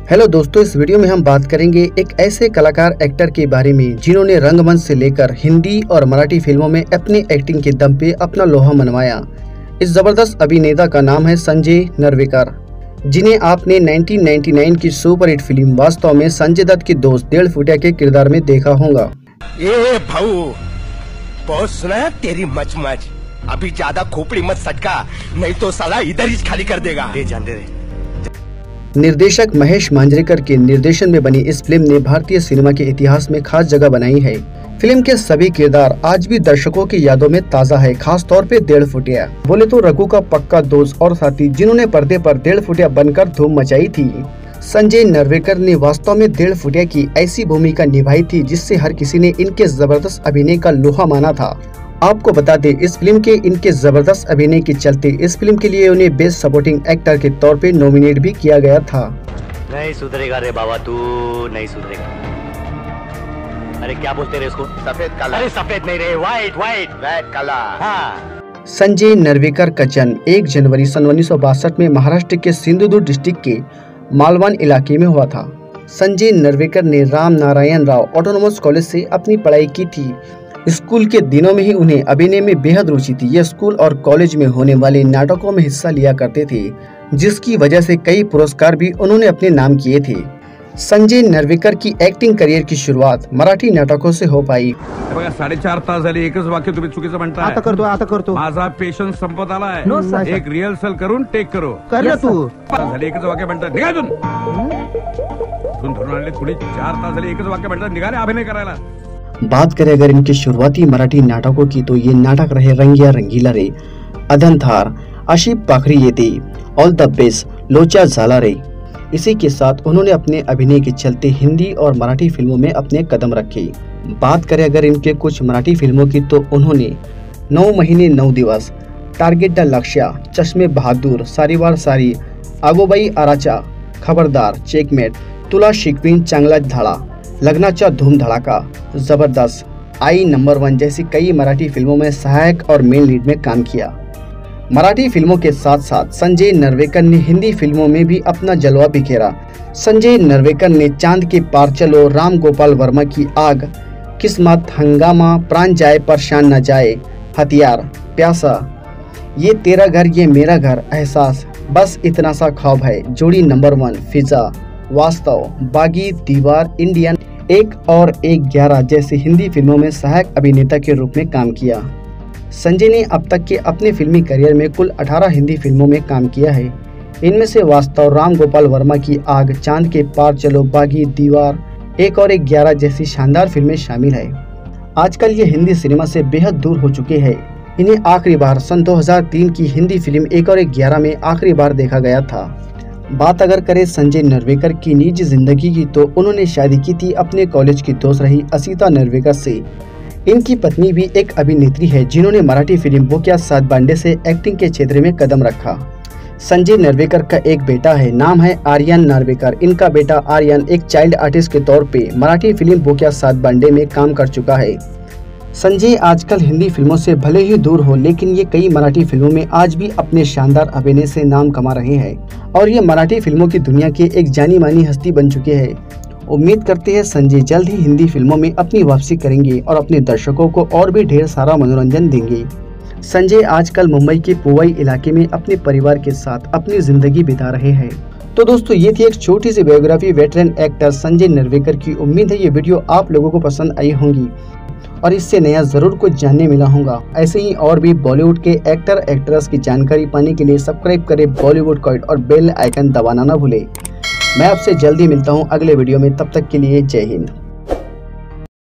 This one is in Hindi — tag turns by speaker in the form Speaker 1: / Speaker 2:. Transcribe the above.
Speaker 1: हेलो दोस्तों, इस वीडियो में हम बात करेंगे एक ऐसे कलाकार एक्टर के बारे में जिन्होंने रंगमंच से लेकर हिंदी और मराठी फिल्मों में अपनी एक्टिंग के दम पे अपना लोहा मनवाया। इस जबरदस्त अभिनेता का नाम है संजय नरवेकर, जिन्हें आपने 1999 की सुपरहिट फिल्म वास्तव में संजय दत्त की दोस्त 1.5 फुटिया के किरदार में देखा होगा।
Speaker 2: ए भाऊ, बहुत सुना है तेरी मच, अभी ज्यादा खोपड़ी मत सटका, नहीं तो साला इधर ही खाली कर देगा। दे जान दे।
Speaker 1: निर्देशक महेश मांजरेकर के निर्देशन में बनी इस फिल्म ने भारतीय सिनेमा के इतिहास में खास जगह बनाई है। फिल्म के सभी किरदार आज भी दर्शकों की यादों में ताज़ा है, खास तौर पे 1.5 फुटिया। बोले तो रघु का पक्का दोस्त और साथी, जिन्होंने पर्दे पर 1.5 फुटिया बनकर धूम मचाई थी। संजय नरवेकर ने वास्तव में 1.5 फुटिया की ऐसी भूमिका निभाई थी जिससे हर किसी ने इनके जबरदस्त अभिनय का लोहा माना था। आपको बता दें, इस फिल्म के इनके जबरदस्त अभिनय के चलते इस फिल्म के लिए उन्हें बेस्ट सपोर्टिंग एक्टर के तौर पे नॉमिनेट भी किया गया था।
Speaker 3: नहीं सुधरेगा रे बाबा, तू नहीं सुधरेगा। अरे क्या बोलते रहे उसको?
Speaker 2: सफेद काला।
Speaker 3: अरे सफेद नहीं रे, व्हाइट
Speaker 2: रेड काला।
Speaker 3: हाँ।
Speaker 1: संजय नरवेकर का जन्म 1 जनवरी सन 1962 में महाराष्ट्र के सिंधुदुर्ग डिस्ट्रिक्ट के मालवान इलाके में हुआ था। संजय नरवेकर ने राम नारायण राव ऑटोनोमस कॉलेज से अपनी पढ़ाई की थी। स्कूल के दिनों में ही उन्हें अभिनय में बेहद रुचि थी। ये स्कूल और कॉलेज में होने वाले नाटकों में हिस्सा लिया करते थे, जिसकी वजह से कई पुरस्कार भी उन्होंने अपने नाम किए थे। संजय नरवेकर की एक्टिंग करियर की शुरुआत मराठी नाटकों से हो पाई।
Speaker 4: 4.5 तास झाले, एकच वाक्य तुम्ही चुकीचं म्हणताय।
Speaker 5: आता करतो
Speaker 4: माझा पेशन्स संपत आलाय। एक रिहर्सल करून टेक करो।
Speaker 5: कर तू।
Speaker 4: झाले, एकच वाक्य म्हणताय, निघा इथून। धरून आणले थोडी 4 तास झाले, एकच वाक्य म्हणताय, निघा रे अभिनय करायला।
Speaker 1: बात करें अगर इनके शुरुआती मराठी नाटकों की, तो ये नाटक रहे रंगिया रंगीला रे, अधनथार, अशी पाखरी येते, ऑल द बेस्ट, लोचा झाला रे। इसी के साथ उन्होंने अपने अभिनय के चलते हिंदी और मराठी फिल्मों में अपने कदम रखे। बात करें अगर इनके कुछ मराठी फिल्मों की, तो उन्होंने 9 महीने 9 दिवस, टारगेट द लक्ष्या, चश्मे बहादुर, सारीवार सारी, आगोबाई आराचा, खबरदार, चेकमेट, तुला शिकवीन चांगला धाडा, लग्नाचा धूम धड़ाका, जबरदस्त, आई नंबर 1 जैसी कई मराठी फिल्मों में सहायक और मेन लीड में काम किया। मराठी फिल्मों के साथ साथ संजय नरवेकर ने हिंदी फिल्मों में भी अपना जलवा बिखेरा। संजय नरवेकर ने चांद के पार चलो, राम गोपाल वर्मा की आग, किस्मत, हंगामा, प्राण जाए पर शान न जाए, हथियार, प्यासा, ये तेरा घर ये मेरा घर, एहसास, बस इतना सा ख्वाब है, जोड़ी नंबर 1, फिजा, वास्तव, बागी, दीवार, इंडियन, 1 और 1 11 जैसी हिंदी फिल्मों में सहायक अभिनेता के रूप में काम किया। संजय ने अब तक के अपने फिल्मी करियर में कुल 18 हिंदी फिल्मों में काम किया है। इनमें से वास्तव, राम गोपाल वर्मा की आग, चांद के पार चलो, बागी, दीवार, 1 और 1 11 जैसी शानदार फिल्में शामिल है। आजकल ये हिंदी सिनेमा से बेहद दूर हो चुके हैं। इन्हें आखिरी बार सन 2003 की हिंदी फिल्म 1 और 1 11 में आखिरी बार देखा गया था। बात अगर करें संजय नरवेकर की निजी जिंदगी की, तो उन्होंने शादी की थी अपने कॉलेज की दोस्त रही असीता नरवेकर से। इनकी पत्नी भी एक अभिनेत्री है, जिन्होंने मराठी फिल्म बोक्या सात बांडे से एक्टिंग के क्षेत्र में कदम रखा। संजय नरवेकर का एक बेटा है, नाम है आर्यन नरवेकर। इनका बेटा आर्यन एक चाइल्ड आर्टिस्ट के तौर पे मराठी फिल्म बोक्या सात बांडे में काम कर चुका है। संजय आजकल हिंदी फिल्मों से भले ही दूर हो, लेकिन ये कई मराठी फिल्मों में आज भी अपने शानदार अभिनय से नाम कमा रहे हैं और ये मराठी फिल्मों की दुनिया के एक जानी मानी हस्ती बन चुके हैं। उम्मीद करते हैं संजय जल्द ही हिंदी फिल्मों में अपनी वापसी करेंगे और अपने दर्शकों को और भी ढेर सारा मनोरंजन देंगे। संजय आजकल मुंबई के पुवई इलाके में अपने परिवार के साथ अपनी जिंदगी बिता रहे हैं। तो दोस्तों, ये थी एक छोटी सी biography veteran actor Sanjay Narvekar की। उम्मीद है ये वीडियो आप लोगों को पसंद आई होंगी और इससे नया जरूर कुछ जानने मिला होगा। ऐसे ही और भी बॉलीवुड के एक्टर एक्ट्रेस की जानकारी पाने के लिए सब्सक्राइब करें बॉलीवुड गाइड और बेल आइकन दबाना ना भूले। मैं आपसे जल्दी मिलता हूँ अगले वीडियो में, तब तक के लिए जय हिंद।